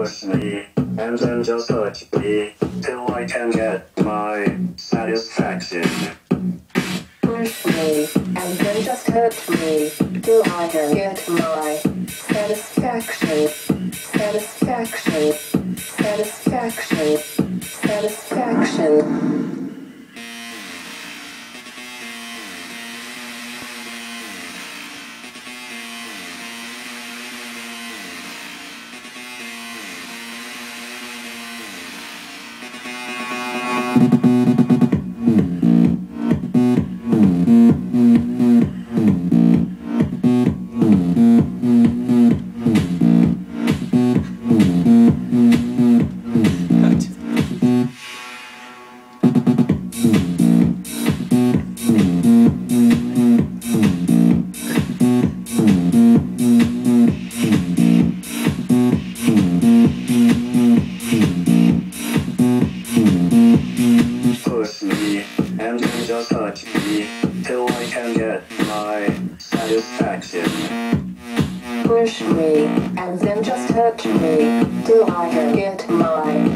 Push me, and then just touch me, till I can get my satisfaction. Push me, and then just hurt me, till I can get my satisfaction. Satisfaction. Satisfaction. Satisfaction. Push me, and then just touch me, till I can get my satisfaction. Push me, and then just hurt me, till I can get my